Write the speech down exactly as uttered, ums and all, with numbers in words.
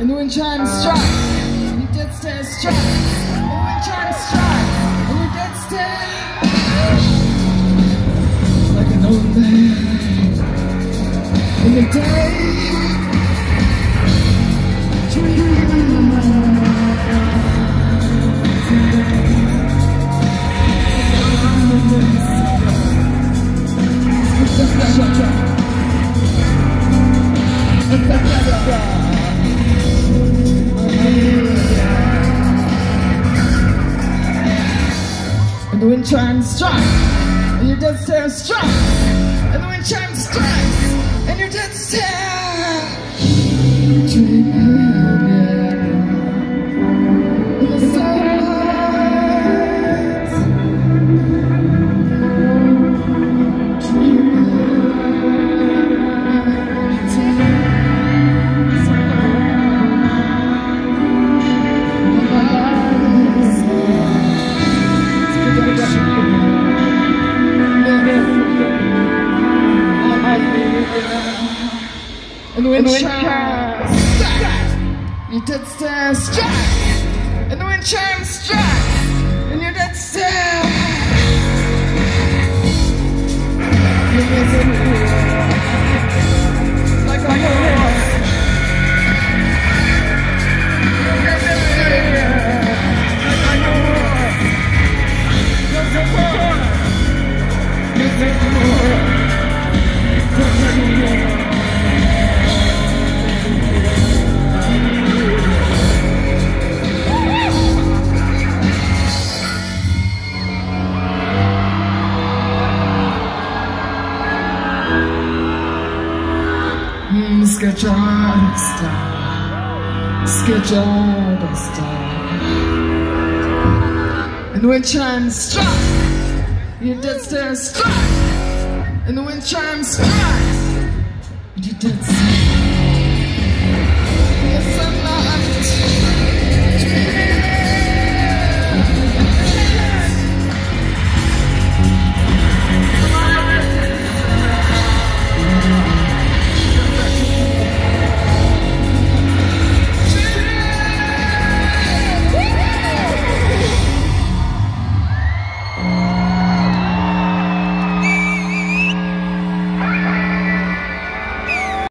and the wind chimes strike, and your dead stare strikes, and the wind chimes strike, and your dead stare like an old man in the day. And the wind chimes strike, and your dead stare strikes, and the wind chimes strikes, and your dead stare. Dream again in the silence. Dream and the wind chimes strike, your dead stare strike, and the wind chimes strike, and your dead stare. Like a horse. Sketch on the star, sketch on the star, and the wind chimes strike, your dead stare strike, and the wind chimes strike, and your dead stare.